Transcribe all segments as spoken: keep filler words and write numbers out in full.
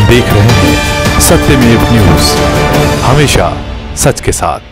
देख रहे हैं सत्यमेव न्यूज, हमेशा सच के साथ।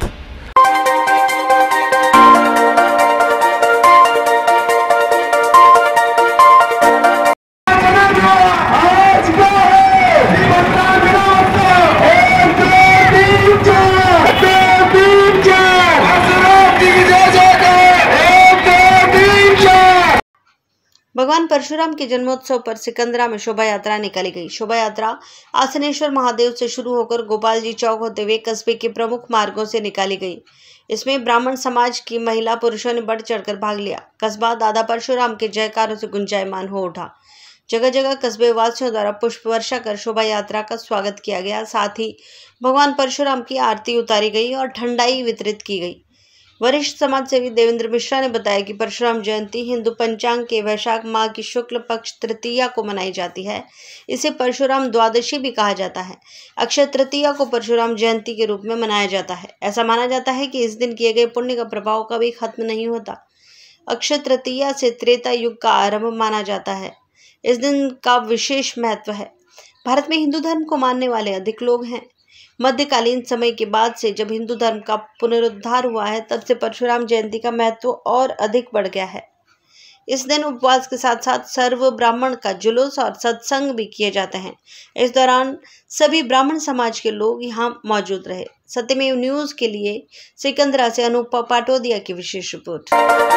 भगवान परशुराम के जन्मोत्सव पर सिकंदरा में शोभा यात्रा निकाली गई। शोभा यात्रा आसनेश्वर महादेव से शुरू होकर गोपाल जी चौक होते हुए कस्बे के प्रमुख मार्गों से निकाली गई। इसमें ब्राह्मण समाज की महिला पुरुषों ने बढ़ चढ़कर भाग लिया। कस्बा दादा परशुराम के जयकारों से गुंजायमान हो उठा। जगह जगह कस्बे वासियों द्वारा पुष्प वर्षा कर शोभा यात्रा का स्वागत किया गया। साथ ही भगवान परशुराम की आरती उतारी गई और ठंडाई वितरित की गई। वरिष्ठ समाज सेवी देवेंद्र मिश्रा ने बताया कि परशुराम जयंती हिंदू पंचांग के वैशाख माह की शुक्ल पक्ष तृतीया को मनाई जाती है। इसे परशुराम द्वादशी भी कहा जाता है। अक्षय तृतीया को परशुराम जयंती के रूप में मनाया जाता है। ऐसा माना जाता है कि इस दिन किए गए पुण्य का प्रभाव कभी खत्म नहीं होता। अक्षय तृतीया से त्रेता युग का आरंभ माना जाता है। इस दिन का विशेष महत्व है। भारत में हिंदू धर्म को मानने वाले अधिक लोग हैं। मध्यकालीन समय के बाद से जब हिंदू धर्म का पुनरुद्धार हुआ है, तब से परशुराम जयंती का महत्व और अधिक बढ़ गया है। इस दिन उपवास के साथ साथ सर्व ब्राह्मण का जुलूस और सत्संग भी किए जाते हैं। इस दौरान सभी ब्राह्मण समाज के लोग यहाँ मौजूद रहे। सत्यमेव न्यूज के लिए सिकंदरा से अनूप पाटोदिया की विशेष report.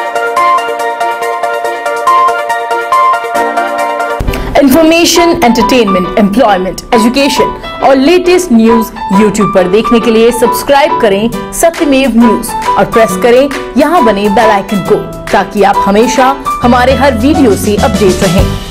Information, entertainment, employment, education और लेटेस्ट न्यूज यूट्यूब पर देखने के लिए सब्सक्राइब करें सत्यमेव न्यूज और प्रेस करें यहां बने बेल आइकन को, ताकि आप हमेशा हमारे हर वीडियो से अपडेट रहें।